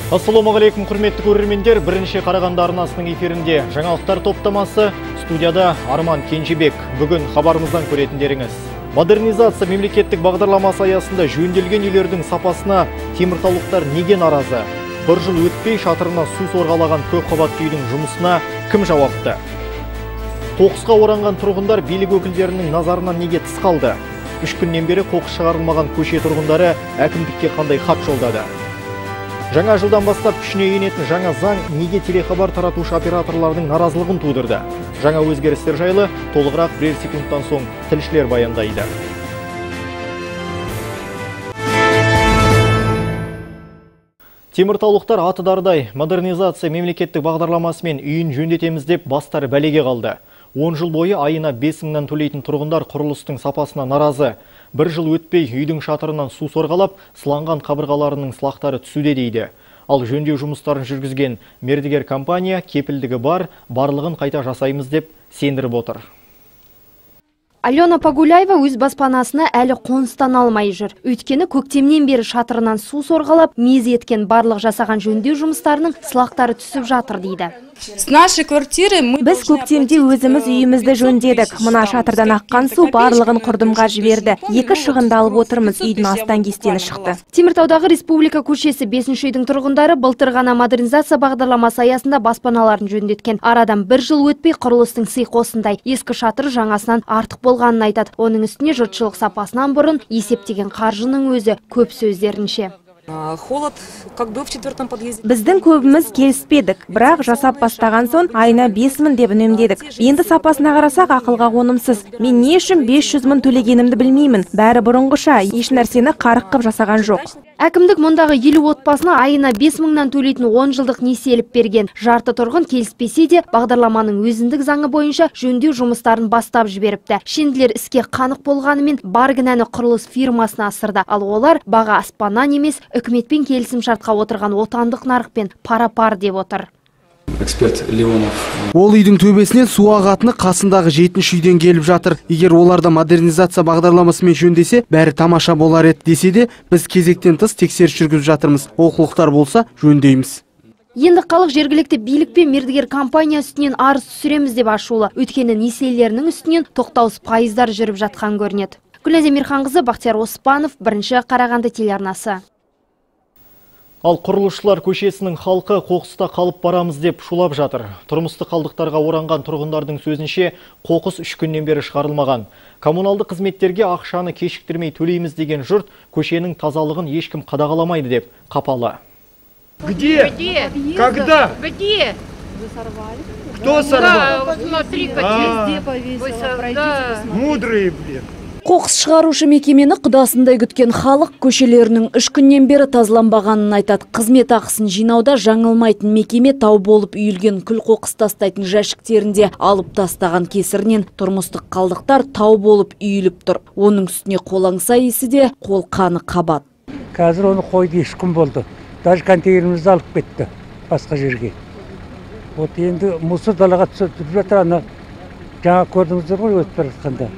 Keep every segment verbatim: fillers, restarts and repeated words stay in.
Ассалаумағалейкум, құрметті көрермендер. Бірінші Қарағанды арнасының эфирінде жаңалықтар топтамасы, студияда Арман Кенжебек. Бүгін хабарымыздан көретіндеріңіз. Модернизация мемлекеттік бағдарламасы аясында жөнделген үйлердің сапасына теміртаулықтар неге наразы? Бір жыл өтпей шатырына су сорғалаған көп қабатты үйдің жұмысына кім жауапты? Қоқысқа оранған тұрғындар билік өкілдерінің назарынан неге тыс қалды? Үш күннен бері қоқыс шығарылмаған көше тұрғындары әкімдікке қандай хат жолдады? Жаңа жылдан бастап күшіне енетін жаңа заң неге телехабар таратушы операторлардың наразылығын тудырды? Жаңа өзгерістер жайлы толығырақ бірер секундтан соң тілшілер баяндайды. Теміртаулықтар атыдардай модернизация мемлекеттік бағдарламасымен үйін жөндетеміз деп бастары бәлеге қалды. он жыл бойы айына бес мыңнан төлейтін тұрғындар құрылыстың сапасына наразы. Бір жыл өтпей үйдің шатырынан су сорғалап, сыланған қабырғаларының сылақтары түсуде дейді. Ал жөндеу жұмыстарын жүргізген мердігер компания кепілдігі бар, барлығын қайта жасаймыз деп сендіріп отыр. Алена Погуляева өз баспанасына әлі қоныстан алмай жүр. Өйткені көктемнен бері шатырынан су сорғалап, мез еткен барлық жасаған жөндеу жұмыстарының сылақтары түсіп жатыр дейді. Біз көктемде өзіміз үйімізді жөндедік. Мына шатырдан аққан су барлығын құрдымға жіберді. Екі шығынды алып отырмыз, үйдің астан кестені шықты. Теміртаудағы Республика көшесі бесінші үйдің тұрғындары былтыр ғана модернизация бағдарламасы аясында баспаналарын жөндеткен. Арадан бір жыл өтпей құрылыстың сыйқы осындай. Ескі шатыр жаңасынан артық болғанын айтады. Оның үстіне жұртшылық сапасынан бұрын есептеген қаржының өзі көп сөздерінше. Холод, как был в четвертом подъезде. Біздің көбіміз келіспедік, бірақ жасап бастаған соң айына бес мың деп үнемдедік. Енді сапасына қарасақ ақылға қонымсыз. Мен не үшін бес жүз мың төлегенімді білмеймін. Бәрі бұрынғыша, еш нәрсені қарық қып жасаған жоқ. Әкімдік мұндағы елу отбасына айына бес мыңнан төлейтін он жылдық несиеліп берген. Жарты тұрғын келіспесе де бағдарламаның өзіндік заңы бойынша жөндеу жұмыстарын бастап жіберіпті. Шенділер іске қанық болғанымен бар кінәні құрылыс фирмасына асырды. Ал олар баға аспаннан емес, үкіметпен келісім шартқа отырған отандық нарықпен пара-пар деп отыр. Эксперт Леонов. Ол үйдің төбесінен су ағатыны қасындағы жетінші үйден келіп жатыр. Егер оларда модернизация бағдарламасымен жөндесе, бәрі тамаша болар еді десе де, біз кезектен тыс тексеріс жүргізіп жатырмыз. Олқылықтар болса, жөндейміз. Енді халық жергілікті билік пен мердігер компания үстінен арыз түсіреміз деп ашулы. Өйткені несиелерінің үстінен тоқтаусыз пайыздар жүріп жатқан көрінеді. Гүлназия Мирханқызы, Бақтияр Оспанов, бірінші Қарағанды телеарнасы. Ал құрылысшылар көшесінің халқы қоқыста қалып барамыз деп шулап жатыр. Тұрмыстық қалдықтарға оранған тұрғындардың сөзінше қоқыс үш күннен бері шығарылмаған. Коммуналды қызметтерге ақшаны кешіктірмей төлейміз деген жұрт көшенің тазалығын ешкім қадағаламайды деп қапалы. Где? Где? Когда? Где? Вы сорвали? Кто сорвал? Да, смотри, А, какие. Да. Мудрые, блин. Қоқыс шығарушы мекемені құдасындай күткен халық көшелерінің үш күннен бері тазаланбағанын айтады. Қызмет ақысын жинауда жаңылмайтын мекеме тау болып үйілген күл қоқыс тастайтын жәшіктерінде алып тастаған кесірінен тұрмыстық қалдықтар тау болып үйіліп тұр. Оның үстіне қолаңса иісі де қолқаны қабат. Қазір оны қойды үш күн болды. Даже контейнерімізді алып кетті басқа жерге. Вот енді мұсыр далаға түсіп жатыр, ана жаңа көрдіңіздер ғой өтіп бара жатқанда.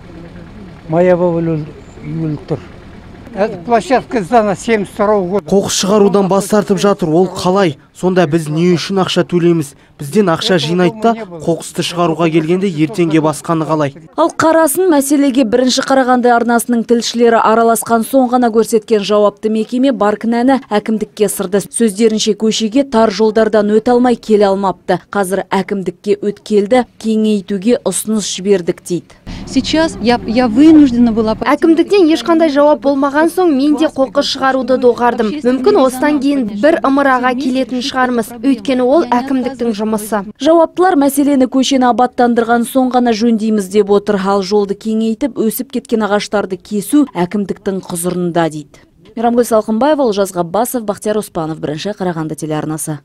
Моя бабылы үйіліп тұр. Эта площадка сдана семьдесят второго года. Қоқыс шығарудан бас тартып жатыр, ол қалай? Сонда біз не үшін ақша төлейміз? Бізден ақша жинайды да, қоқысты шығаруға келгенде ертеңге басқаны қалай? Ал қарасын мәселеге бірінші Қарағанды арнасының тілшілері араласқан соң ғана көрсеткен жауапты мекеме бар кінәні әкімдікке сырды. Сөздерінше көшеге тар жолдардан өте алмай келе алмапты. Қазір әкімдікке өткелді кеңейтуге ұсыныс жібердік дейді. Сейчас я, я вынуждена была... Әкімдіктен ешқандай жауап болмаған соң мен де қоқыс шығаруды доғардым. Мүмкін осыдан кейін бір ымыраға келетін шығармыз. Өйткені ол әкімдіктің жұмысы. Жауаптылар мәселені көшені абаттандырған соң ғана жөндейміз деп отыр. Ал жолды кеңейтіп, өсіп кеткен ағаштарды кесу әкімдіктің құзырында дейді. Мейрамгүл Салқынбаева, Олжас Ғаббасов, Бақтияр Оспанов, бірінші Қарағанды телеарнасы.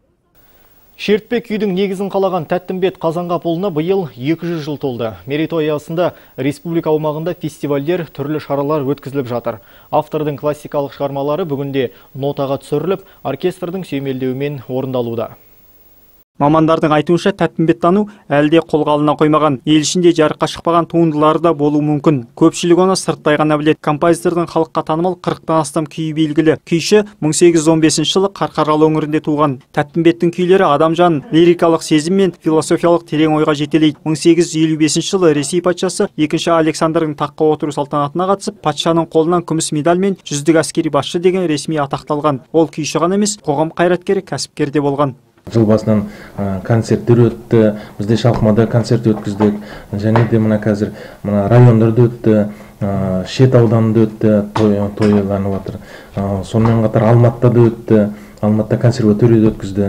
Шертпек үйдің негізін қалаған Тәттімбет Қазанғапұлына биыл екі жүз жыл толды. Мерейтой аясында республика аумағында фестивальдер, түрлі шаралар өткізіліп жатыр. Автордың классикалық шығармалары бүгінде нотаға түсіріліп, оркестрдің сүйемелдеуімен орындалуда. Мамандардың айтуынша тәттімбеттану әлде қолға алына қоймаған, ел ішінде жарыққа шықпаған туындылары да болуы мүмкін. Көпшілік оны сырттай ғана біледі. Композитордың халыққа танымал қырықтан астам күйі белгілі. Күйші мың сегіз жүз он бесінші жылы Қарқаралы өңірінде туған. Тәттімбеттің күйлері адам жанын лирикалық сезім мен философиялық терең ойға жетелейді. мың сегіз жүз елу бесінші жылы Ресей патшасы екінші Александрдың таққа отыру салтанатына қатысып, патшаның қолынан күміс медаль мен жүздік әскери басшы деген ресми атақталған. Ол күйші ғана емес, қоғам қайраткері, кәсіпкер де болған. Жыл басынан концерттер өтті, бізде Шалқымада концерт өткіздік, және де мына қазір мына райондарда өтті, Шет ауданында өтті, тойланып жатыр. Сонымен қатар Алматыда да өтті, Алматыда консерваторияда өткізді.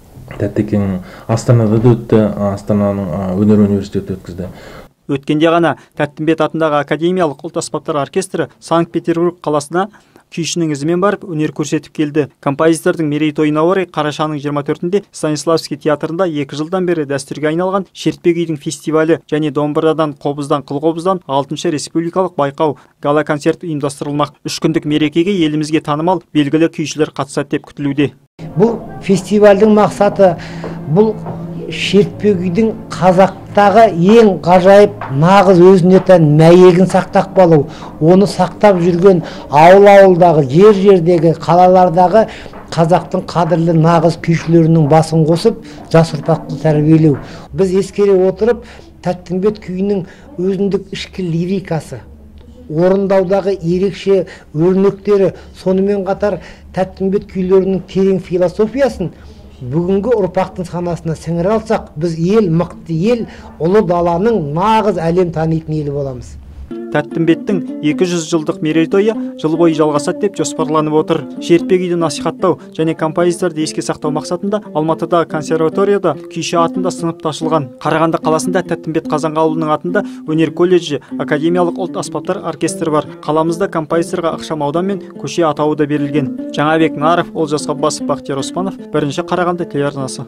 Тәттекең Астанада да өтті, Астананың өнер университеті өткізді. Өткенде ғана Тәттімбет атындағы Академиялық ұлт аспаптар оркестрі Санкт-Петербург қаласына күйшінің ізімен барып өнер көрсетіп келді. Композитордың мерейтойына орай қарашаның жиырма төртінде Станиславский театрында екі жылдан бері дәстүрге айналған шертпе күйдің фестивалі және домбырадан, қобыздан, қылқобыздан алтыншы республикалық байқау гала концерт ұйымдастырылмақ. Үш күндік мерекеге елімізге танымал белгілі күйшілер қатысады деп күтілуде. Бұл фестивальдің мақсаты бұл шертпе күйдің қазақтағы ең ғажайып нағыз өзіне тән мәйегін сақтап қалу, оны сақтап жүрген ауыл-ауылдағы, жер-жердегі, қалалардағы қазақтың қадірлі нағыз күйшілерінің басын қосып, жас ұрпақты тәрбиелеу. Біз ескере отырып, Тәттімбет күйінің өзіндік ішкі лирикасы, орындаудағы ерекше өрнектері, сонымен қатар Тәттімбет күйлерінің терең философиясын бүгінгі ұрпақтың санасына сіңіре алсақ, біз ел, мықты ел, ұлы даланың нағыз әлем танитын елі боламыз. Тәттімбеттің екі жүз жылдық мерейтойы жыл бойы жалғасады деп жоспарланып отыр. Шертпе күйді насихаттау және композиторды еске сақтау мақсатында Алматыдағы консерваторияда күйші атында сынып ашылған. Қарағанды қаласында Тәттімбет Қазанғалыұлының атында өнер колледжі, Академиялық ұлт аспаптар оркестрі бар. Қаламызда композиторға ықшамаудан мен көше атауы да берілген. Жаңабек Наров, Олжас Ғаббасов, Бақтияр Оспанов, бірінші Қарағанды телеарнасы.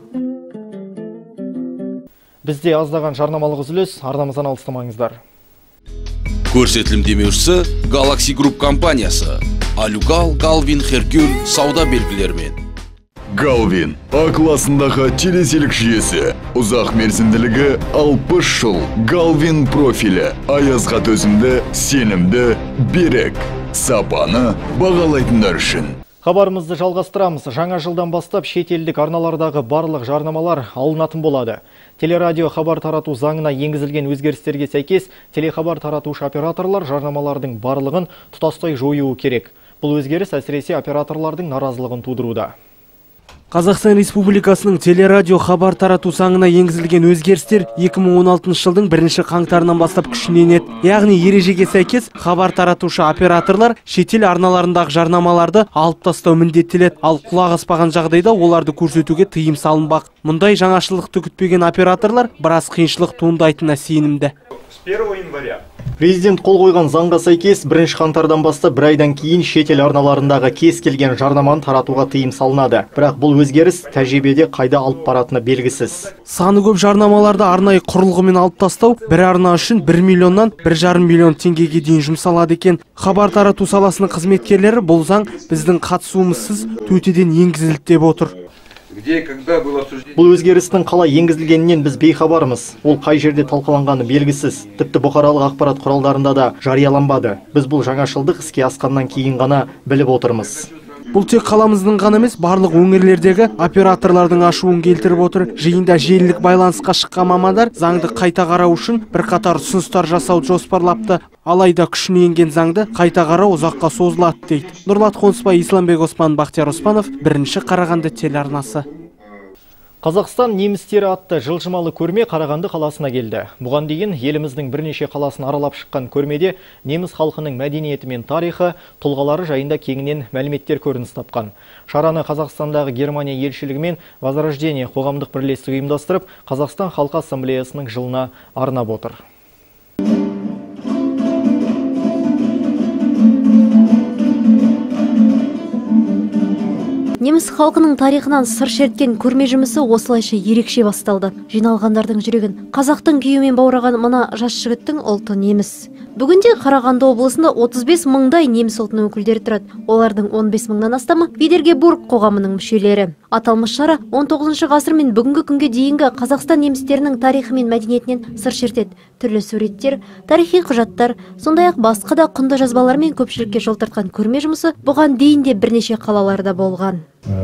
Бізде аздаған жарнамалық үзіліс, арнамыздан алыстамаңыздар. Көрсетілім демеушісі Galaxy Group компаниясы. Алюгал, Галвин, Херкюль сауда белгілерімен. Галвин А классындағы телеселік жүйесі. Ұзақ мерзімділігі алпыс жыл. Галвин профилі. Аязға төзімді, сенімді, берік. Сапаны бағалайтындар үшін. Хабарымызды жалғастырамыз. Жаңа жылдан бастап шетелдік арналардағы барлық жарнамалар алынатын болады. Телерадио хабар тарату заңына енгізілген өзгерістерге сәйкес, телехабар таратушы операторлар жарнамалардың барлығын тұтастай жоюы керек. Бұл өзгеріс әсіресе операторлардың наразылығын тудыруда. Қазақстан Республикасының телерадио хабар тарату заңына енгізілген өзгерістер екі мың он алтыншы жылдың бірінші қаңтарынан бастап күшіне енеді. Яғни ережеге сәйкес хабар таратушы операторлар шетел арналарындағы жарнамаларды алып тастау міндеттеледі, ал құлақ аспаған жағдайда оларды көрсетуге тыйым салынбақ. Мұндай жаңашылдықты күтпеген операторлар біраз қиыншылық туындайтынына сенімді. С первого января Президент қол қойған заңға сәйкес бірінші қаңтардан бастап бір айдан кейін шетел арналарындағы кез келген жарнаманы таратуға тыйым салынады. Бірақ бұл өзгеріс тәжірибеде қайда алып баратыны белгісіз. Саны көп жарнамаларды арнайы құрылғымен алып тастау бір арна үшін бір миллионнан бір жарым миллион теңгеге дейін жұмсалады екен. Хабар тарату саласының қызметкерлері бұл заң біздің қатысуымызсыз төтеден енгізілді деп отыр. Бұл өзгерістің қалай енгізілгенінен біз бейхабармыз. Ол қай жерде талқыланғаны белгісіз. Тіпті бұқаралық ақпарат құралдарында да жарияланбады. Біз бұл жаңашылдық іске асқаннан кейін ғана біліп отырмыз. Бұл тек қаламыздың ғана емес, барлық өңірлердегі операторлардың ашуын келтіріп отыр. Жиында желілік байланысқа шыққан мамандар заңды қайта қарау үшін бірқатар ұсыныстар жасауды жоспарлапты. Алайда күшіне енген заңды қайта қарау ұзаққа созылады дейді. Нұрлат Қонысбай, Исламбек Осман, Бақтияр Оспанов, бірінші Қарағанды телеарнасы. Қазақстан немістері атты жылжымалы көрме Қарағанды қаласына келді. Бұған дейін еліміздің бірнеше қаласын аралап шыққан көрмеде неміс халқының мәдениеті мен тарихы, тұлғалары жайында кеңінен мәліметтер көрініс тапқан. Шараны Қазақстандағы Германия елшілігі мен Возрождение қоғамдық бірлестігі ұйымдастырып, Қазақстан халқы ассамблеясының жылына арнап отыр. Неміс халқының тарихынан сыр шерткен көрме жұмысы осылайша ерекше басталды. Жиналғандардың жүрегін қазақтың күйімен баураған мына жас жігіттің ұлты неміс. Бүгінде Қарағанды облысында отыз бес мыңдай неміс ұлтының өкілдері тұрады. Олардың он бес мыңнан астамы Видергебург қоғамының мүшелері. Аталмыш шара он тоғызыншы ғасыр мен бүгінгі күнге дейінгі Қазақстан немістерінің тарихы мен мәдениетінен сыр шертеді. Түрлі суреттер, тарихи құжаттар, сондай-ақ басқа да құнды жазбалар мен көпшілікке жол тартқан көрме жұмысы бұған дейін де бірнеше қалаларда болған.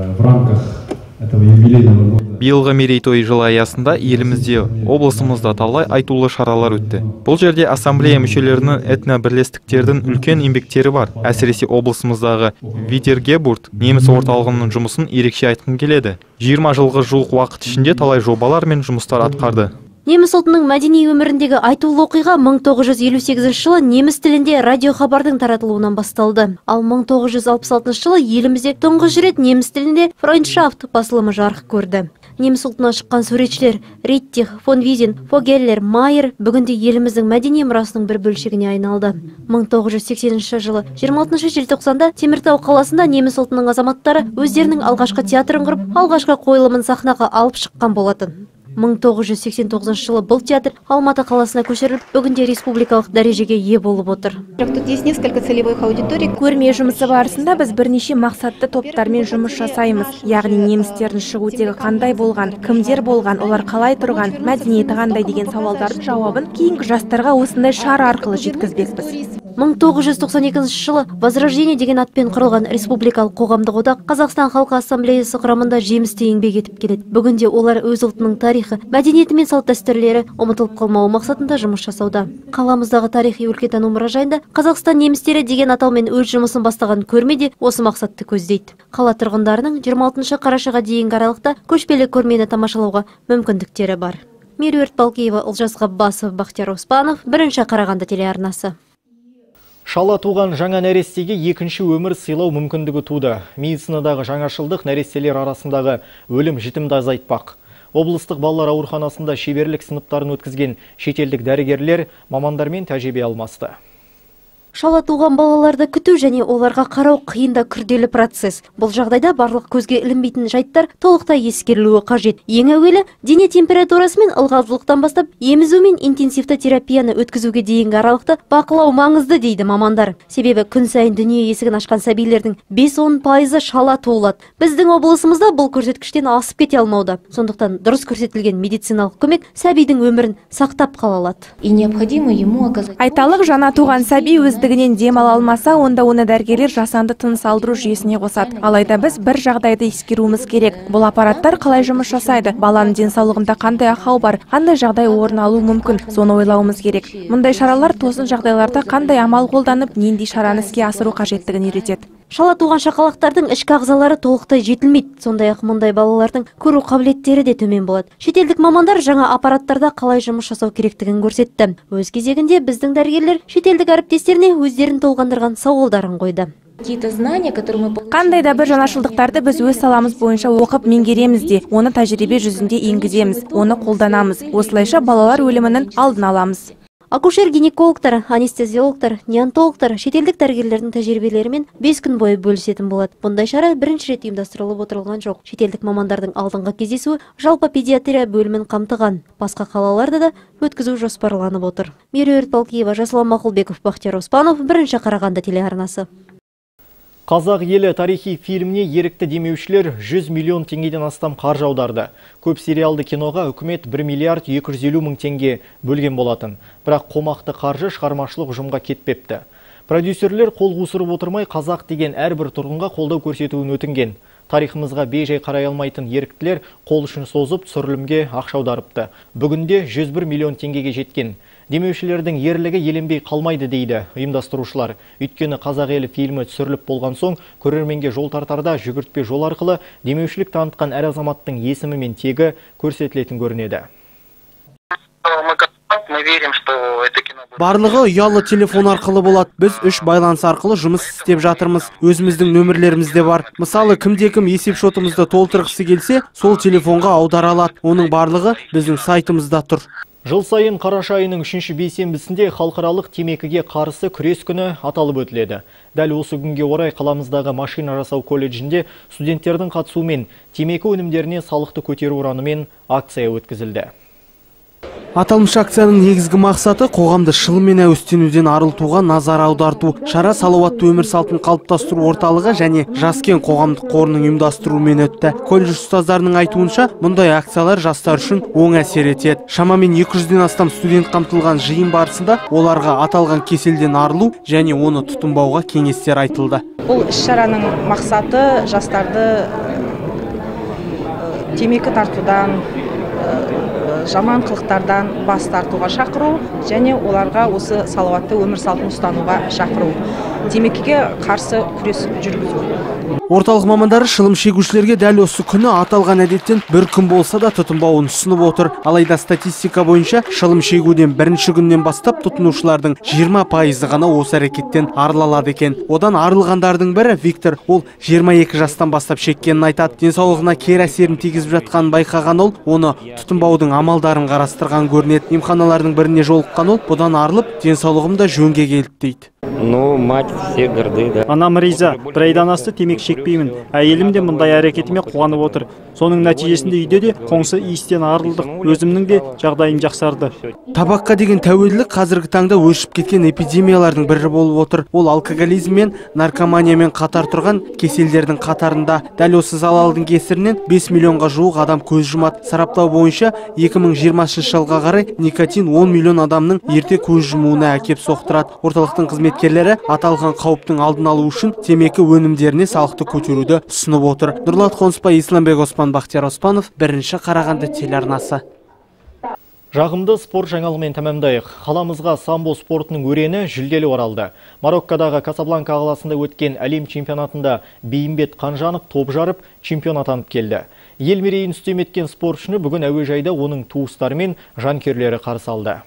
Биылғы мерейтой жылы аясында елімізде, облысымызда талай айтулы шаралар өтті. Бұл жерде ассамблея мүшелерінің этно-бірлестіктердің үлкен еңбектері бар. Әсіресе облысымыздағы Видергебург неміс орталығының жұмысын ерекше айтқым келеді. жиырма жылғы жуық уақыт ішінде талай жобалар мен жұмыстар атқарды. Неміс ұлтының мәдени өміріндегі айтулы оқиға мың тоғыз жүз елу сегізінші жылы неміс тілінде радиохабардың таратылуынан басталды. Ал мың тоғыз жүз алпыс алтыншы жылы елімізде тұңғыш рет неміс тілінде Freundschaft басылымы жарық көрді. Неміс ұлтынан шыққан суретшілер Риттих, фон Визен, Фогеллер, Майер бүгінде еліміздің мәдени мұрасының бір бөлшегіне айналды. мың тоғыз жүз сексенінші жылы жиырма алтыншы желтоқсанда Теміртау қаласында неміс ұлтының азаматтары өздерінің алғашқы театрын құрып, алғашқы қойылымын сахнаға алып шыққан болатын. мың тоғыз жүз сексен тоғызыншы жылы бұл театр Алматы қаласына көшіріліп, бүгінде республикалық дәрежеге ие болып отыр. Көрме жұмысы барысында біз бірнеше мақсатты топтармен жұмыс жасаймыз. Яғни немістердің шығу тегі қандай болған, кімдер болған, олар қалай тұрған, мәдениеті қандай деген сауалдардың жауабын кейінгі жастарға осындай шара арқылы жеткізбекпіз. мың тоғыз жүз тоқсан екінші жылы Возрождение деген атпен құрылған республикалық қоғамдық одақ Қазақстан халқы ассамблеясы құрамында жемісті еңбек етіп келеді. Бүгінде олар өз ұлтының тарихы, мәдениеті мен салт дәстүрлері ұмытылып қалмауы мақсатында жұмыс жасауда. Қаламыздағы тарихи өлкетану мұражайында Қазақстан немістері деген атаумен өз жұмысын бастаған көрме де осы мақсатты көздейді. Қала тұрғындарының жиырма алтыншы қарашаға дейінгі аралықта көшпелі көрмені тамашалауға мүмкіндіктері бар. Меруерт Балкеева, Олжас Ғаббасов, Бақтияр Оспанов, бірінші Қарағанды телеарнасы. Шала туған жаңа нәрестеге екінші өмір сыйлау мүмкіндігі туды. Медицинадағы жаңашылдық нәрестелер арасындағы өлім жітімді азайтпақ. Облыстық балалар ауруханасында шеберлік сыныптарын өткізген шетелдік дәрігерлер мамандармен тәжірибе алмасты. Шала туған балаларды күту және оларға қарау қиында күрделі процесс. Бұл жағдайда барлық көзге ілінбейтін жайттар толықтай ескерілуі қажет. Ең әуелі дене температурасы мен ылғалдылықтан бастап емізу мен интенсивті терапияны өткізуге дейінгі аралықты бақылау маңызды дейді мамандар. Себебі күн сайын дүние есігін ашқан сәбилердің бес-он пайызы шала туылады. Біздің облысымызда бұл көрсеткіштен асып кете алмауда. Сондықтан дұрыс көрсетілген медициналық көмек сәбидің өмірін сақтап қала алады. Айталық, жаңа туған сәби өз дігінен дем ала алмаса, онда оны дәрігерлер жасанды тыныс алдыру жүйесіне қосады. Алайда біз бір жағдайды ескеруіміз керек. Бұл аппараттар қалай жұмыс жасайды? Баланың денсаулығында қандай ақау бар? Қандай жағдай орын алуы мүмкін? Соны ойлауымыз керек. Мұндай шаралар тосын жағдайларда қандай амал қолданып, нендей шараны іске асыру қажеттігін үйретеді. Шала туған шақалақтардың ішкі ағзалары толықтай жетілмейді. Сондай-ақ мұндай балалардың көру қабілеттері де төмен болады. Шетелдік мамандар жаңа аппараттарда қалай жұмыс жасау керектігін көрсетті. Өз кезегінде біздің дәрігерлер шетелдік әріптестеріне өздерін толғандырған сауалдарын қойды. Қандай да бір жаңашылдықтарды біз өз саламыз бойынша оқып меңгереміз де, оны тәжірибе жүзінде енгіземіз, оны қолданамыз. Осылайша балалар өлімінің алдын аламыз. Акушер-гинекологтар, анестезиологтар, неонтологтар шетелдік дәрігерлердің тәжірибелерімен бес күн бойы бөлісетін болады. Бұндай шара бірінші рет ұйымдастырылып отырылған жоқ. Шетелдік мамандардың алдыңғы кездесуі жалпы педиатрия бөлімін қамтыған. Басқа қалаларда да өткізу жоспарланып отыр. Меруерт Балкеева, Жасұлан Мақұлбеков, Бақтияр Оспанов, бірінші Қарағанды телеарнасы. Қазақ елі тарихи фильміне ерікті демеушілер жүз миллион теңгеден астам қаржы аударды. Көп сериалды киноға үкімет бір миллиард екі жүз елу мың теңге бөлген болатын. Бірақ қомақты қаржы шығармашылық ұжымға кетпепті. Продюсерлер қол қусырып отырмай қазақ деген әрбір тұрғынға қолдау көрсетуін өтінген. Тарихымызға бей-жай қарай алмайтын еріктілер қол ұшын созып түсірілімге ақша аударыпты. Бүгінде жүз бір миллион теңгеге жеткен. Демеушілердің ерлігі еленбей қалмайды дейді ұйымдастырушылар. Өйткені қазақ елі фильмі түсіріліп болған соң, көрерменге жол тартарда жүгіртпе жол арқылы демеушілік танытқан әр азаматтың есімі мен тегі көрсетілетін көрінеді. Барлығы ұялы телефон арқылы болады. Біз үш байланыс арқылы жұмыс істеп жатырмыз. Өзіміздің нөмірлеріміз де бар. Мысалы, кімде-кім есеп шотымызды толтырғысы келсе, сол телефонға аудара алады. Оның барлығы біздің сайтымызда тұр. Жыл сайын қараша айының үшінші бейсенбісінде халықаралық темекіге қарсы күрес күні аталып өтіледі. Дәл осы күнге орай қаламыздағы машина жасау колледжінде студенттердің қатысуымен темекі өнімдеріне салықты көтеру ұранымен акция өткізілді. Аталмыш акцияның негізгі мақсаты қоғамды шылымен әуестенуден арылтуға назар аударту. Шара салауатты өмір салтын қалыптастыру орталығы және Жаскен қоғамдық қорының ұйымдастыруымен өтті. Колледж ұстаздарының айтуынша, мұндай акциялар жастар үшін оң әсер етеді. Шамамен екі жүзден астам студент қамтылған жиын барысында оларға аталған кеселден арылу және оны тұтынбауға кеңестер айтылды. Бұл іс-шараның мақсаты жастарды темекі тартудан, жаман қылықтардан бас тартуға шақыру және оларға осы салауатты өмір салтын ұстануға шақыру. Темекіге қарсы күрес жүргізу. Орталық мамандары шылым шегушілерге дәл осы күні аталған әдеттен бір күн болса да тұтынбауын ұсынып отыр. Алайда статистика бойынша шылым шегуден бірінші күннен бастап тұтынушылардың жиырма пайызы ғана осы әрекеттен арылады екен. Одан арылғандардың бірі Виктор, ол жиырма екі жастан бастап шеккенін айтады. Денсаулығына кері әсерін тигізіп жатқанын байқаған ол, оны тұтынбаудың амалдарын қарастырған көрінеді. Емханалардың біріне жолыққан ол, бұдан арылып, денсаулығым да жөнге келді дейді. Ну, мать все горды, да. Анам риза, бір айдан асты темекі шекпеймін. Әйелім де мұндай әрекетіме қуанып отыр. Соның нәтижесінде үйде де қоңсы иістен арылдық. Өзімнің де жағдайым жақсарды. Табаққа деген тәуелділік қазіргі таңда өршіп кеткен эпидемиялардың бірі болып отыр. Ол алкоголизм мен наркоманиямен қатар тұрған кеселдердің қатарында. Дәл осы залалдың кесірінен бес миллионға жуық адам көз жұмады. Сараптау бойынша екі мың жиырмасыншы жылға қарай никотин он миллион адамның ерте көз жұмуына әкеп соқтырады. Орталықтың қызметкерлері аталған қауіптің алдын алу үшін темекі өнімдеріне салықты көтеруді ұсынып отыр. Нұрлат Қонысбай, Исламбек Оспан, Бақтияр Оспанов, бірінші Қарағанды телеарнасы. Жағымды спорт жаңалығымен тәмамдайық. Қаламызға самбо спортының өрені жүлделі оралды. Мароккадағы Касабланка қаласында өткен әлем чемпионатында Бейімбет Қанжанов топ жарып, чемпион атанып келді. Ел мерейін үстем еткен спортшыны бүгін әуежайда оның туыстары мен жанкүйерлері қарсы алды.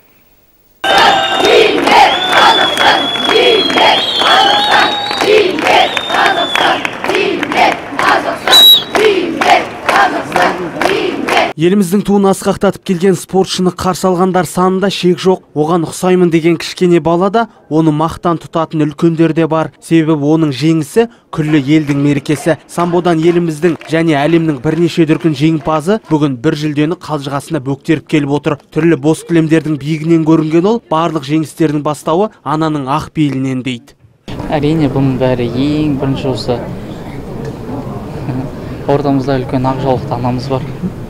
Еліміздің туын асқақтатып келген спортшыны қарсы алғандар санында шек жоқ. Оған ұқсаймын деген кішкене бала да, оны мақтан тұтатын үлкендер де бар. Себебі оның жеңісі күллі елдің мерекесі. Самбодан еліміздің және әлемнің бірнеше дүркін жеңімпазы бүгін бір жүлдені қалжығасына бөктеріп келіп отыр. Түрлі бос кілемдердің биігінен көрінген ол, барлық жеңістердің бастауы ананың ақ бейілінен дейді. Әрине, бұның бәрі ең бірінші осы ортамызда үлкен ақ жаулықты анамыз бар.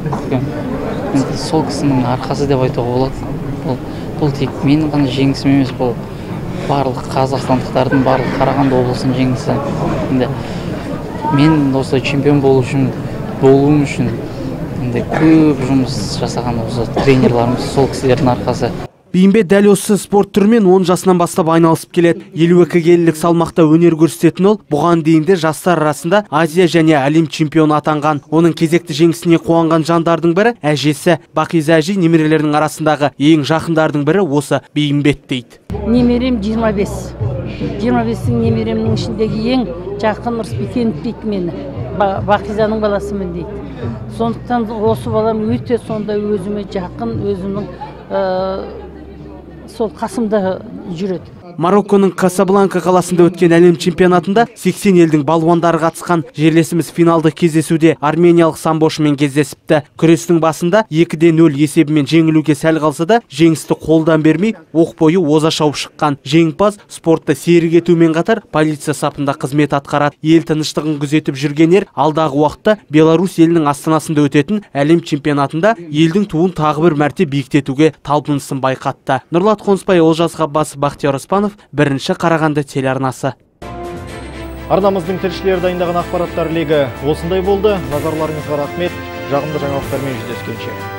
Сол кісінің арқасы деп айтуға болады. Бұл, бұл тек менің ғана жеңісім емес, бұл барлық қазақстандықтардың, барлық Қарағанды облысының жеңісі. Енді мен осы чемпион болу үшін, болуым үшін енді көп жұмыс жасаған осы тренерларымыз, сол кісілердің арқасы. Бейімбет дәл осы спорт түрімен он жасынан бастап айналысып келеді. елу екі келілік салмақта өнер көрсететін ол, бұған дейінде жастар арасында Азия және әлем чемпионы атанған. Оның кезекті жеңісіне қуанған жандардың бірі әжесі. Бақиза әже немерелерінің арасындағы ең жақындардың бірі осы Бейімбет дейді. Немерем жиырма бес. жиырма бестің немеремнің ішіндегі ең жақын Ырысбекенов дейді мені. Бақизаның баласымын дейді. Сондықтан осы балам өте сонда өзіме жақын, өзімнің сол қасымда жүреді. Марокконың Касабланка қаласында өткен әлем чемпионатында сексен елдің балуандары қатысқан. Жерлесіміз финалды кездесуде армениялық самбошымен кездесіпті. Күрестің басында екі де нөл есебімен жеңілуге сәл қалса да, жеңісті қолдан бермей, оқ бойы оза шауып шыққан. Жеңімпаз спортты серік етумен қатар полиция сапында қызмет атқарады. Ел тыныштығын күзетіп жүрген ер алдағы уақытта Беларусь елінің астанасында өтетін әлем чемпионатында елдің туын тағы бір мәрте биіктетуге талпынысын байқатты. Нұрлат Қонысбай, Олжас Ғаббасов, Бақтияр Оспанов, бірінші Қарағанды телеарнасы. Арнамыздың тілшілері дайындаған ақпараттар легі осындай болды. Назарларыңызға рахмет. Жағымды жаңалықтармен жүздескенше.